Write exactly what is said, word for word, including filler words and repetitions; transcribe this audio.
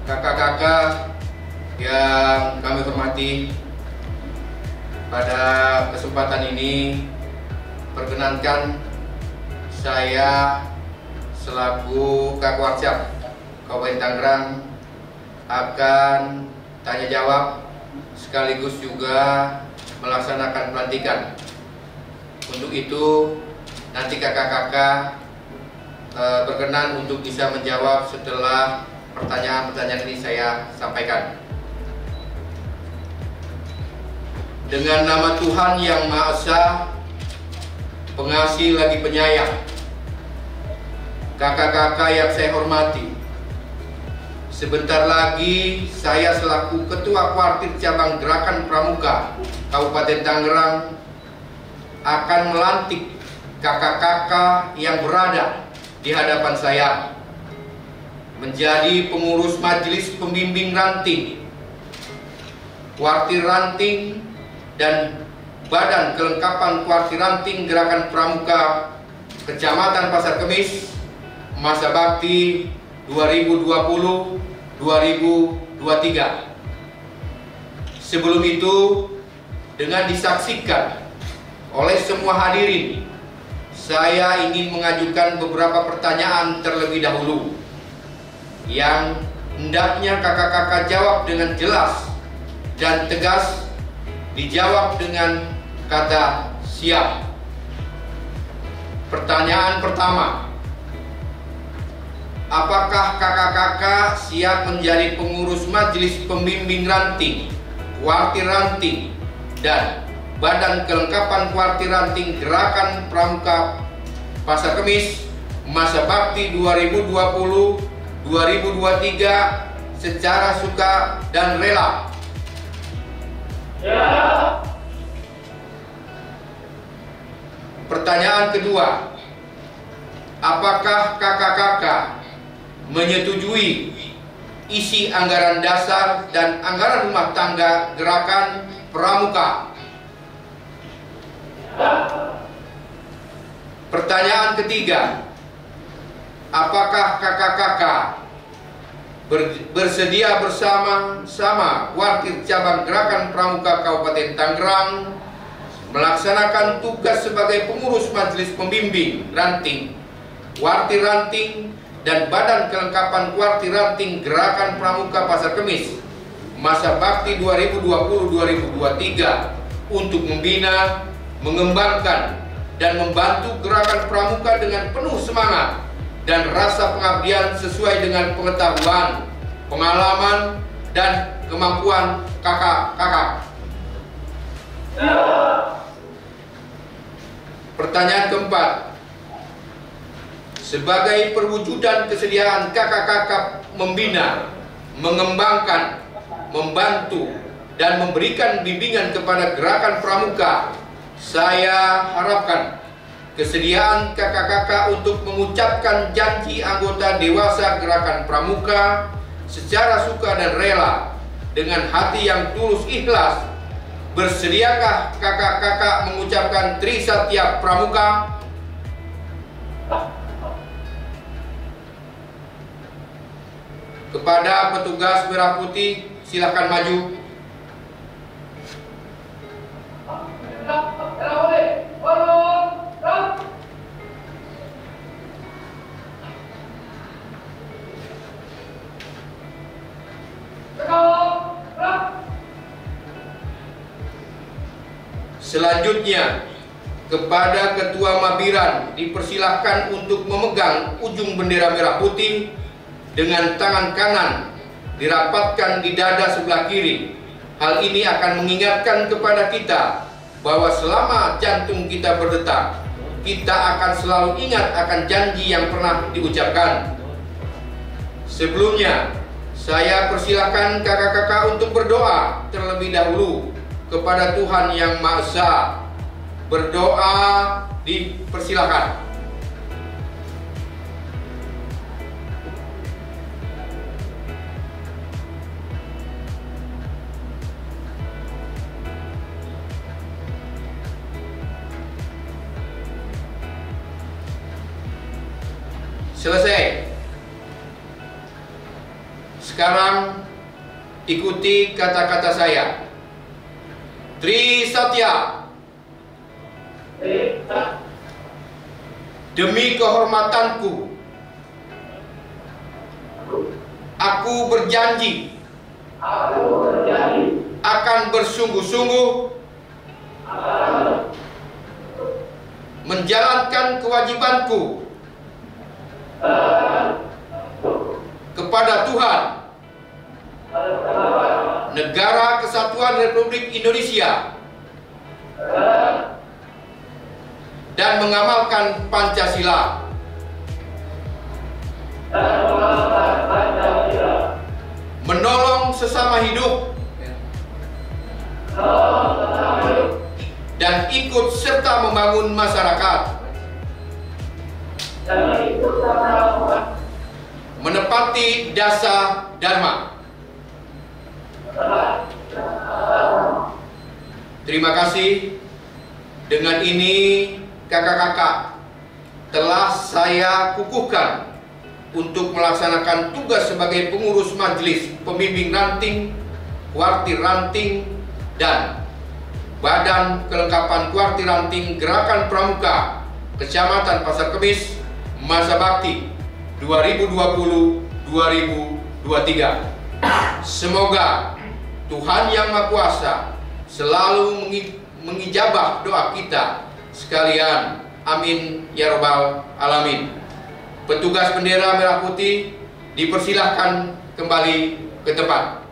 kakak-kakak yang kami hormati, pada kesempatan ini perkenankan saya selaku Kakwarcap Kabupaten Tangerang akan tanya jawab sekaligus juga melaksanakan pelantikan. Untuk itu nanti kakak-kakak e, berkenan untuk bisa menjawab setelah pertanyaan-pertanyaan ini saya sampaikan. Dengan nama Tuhan yang Maha Esa, Pengasih lagi Penyayang, kakak-kakak yang saya hormati, sebentar lagi saya selaku Ketua Kuartir Cabang Gerakan Pramuka Kabupaten Tangerang akan melantik kakak-kakak yang berada di hadapan saya menjadi pengurus Majelis Pembimbing Ranting, Kuartir Ranting, dan Badan Kelengkapan Kuartir Ranting Gerakan Pramuka Kecamatan Pasar Kemis masa bakti dua ribu dua puluh sampai dua ribu dua puluh tiga. Sebelum itu, dengan disaksikan oleh semua hadirin, saya ingin mengajukan beberapa pertanyaan terlebih dahulu yang hendaknya kakak-kakak jawab dengan jelas dan tegas. Dijawab dengan kata siap. Pertanyaan pertama, apakah kakak-kakak siap menjadi pengurus Majelis Pembimbing Ranting, Kuartir Ranting, dan Badan Kelengkapan Kuartir Ranting Gerakan Pramuka Pasar Kemis masa bakti dua ribu dua puluh sampai dua ribu dua puluh tiga secara suka dan rela? Ya. Pertanyaan kedua, apakah kakak-kakak menyetujui isi anggaran dasar dan anggaran rumah tangga Gerakan Pramuka? Ya. Pertanyaan ketiga, apakah kakak-kakak bersedia bersama-sama Kuartir Cabang Gerakan Pramuka Kabupaten Tangerang melaksanakan tugas sebagai pengurus Majelis Pembimbing Ranting, Kuartir Ranting, dan Badan Kelengkapan Kuartir Ranting Gerakan Pramuka Pasar Kemis masa bakti dua ribu dua puluh sampai dua ribu dua puluh tiga untuk membina, mengembangkan, dan membantu gerakan pramuka dengan penuh semangat dan rasa pengabdian sesuai dengan pengetahuan, pengalaman, dan kemampuan kakak-kakak. Ya. Pertanyaan keempat, sebagai perwujudan kesediaan kakak-kakak membina, mengembangkan, membantu, dan memberikan bimbingan kepada gerakan pramuka, saya harapkan kesediaan kakak-kakak untuk mengucapkan janji anggota dewasa Gerakan Pramuka secara suka dan rela dengan hati yang tulus ikhlas. Bersediakah kakak-kakak mengucapkan Trisatya Pramuka? Kepada petugas merah putih, silakan maju. Selanjutnya, kepada Ketua Mabiran dipersilahkan untuk memegang ujung bendera merah putih dengan tangan kanan dirapatkan di dada sebelah kiri. Hal ini akan mengingatkan kepada kita bahwa selama jantung kita berdetak, kita akan selalu ingat akan janji yang pernah diucapkan. Sebelumnya, saya persilahkan kakak-kakak untuk berdoa terlebih dahulu kepada Tuhan Yang Maha Esa. Berdoa dipersilahkan. Selesai. sekarang ikuti kata-kata saya. Tri Satya. Demi kehormatanku, aku berjanji akan bersungguh-sungguh menjalankan kewajibanku kepada Tuhan, Negara Kesatuan Republik Indonesia, dan mengamalkan Pancasila. Menolong sesama hidup dan ikut serta membangun masyarakat. Menepati dasar Dharma. Terima kasih. Dengan ini kakak-kakak telah saya kukuhkan untuk melaksanakan tugas sebagai pengurus majelis pembimbing ranting, kuartir ranting, dan Badan Kelengkapan Kuartir Ranting Gerakan Pramuka Kecamatan Pasar Kemis masa bakti dua ribu dua puluh sampai dua ribu dua puluh tiga. Semoga Tuhan Yang Maha Kuasa selalu mengijabah doa kita sekalian. Amin ya robbal alamin. Petugas bendera merah putih dipersilahkan kembali ke tempat.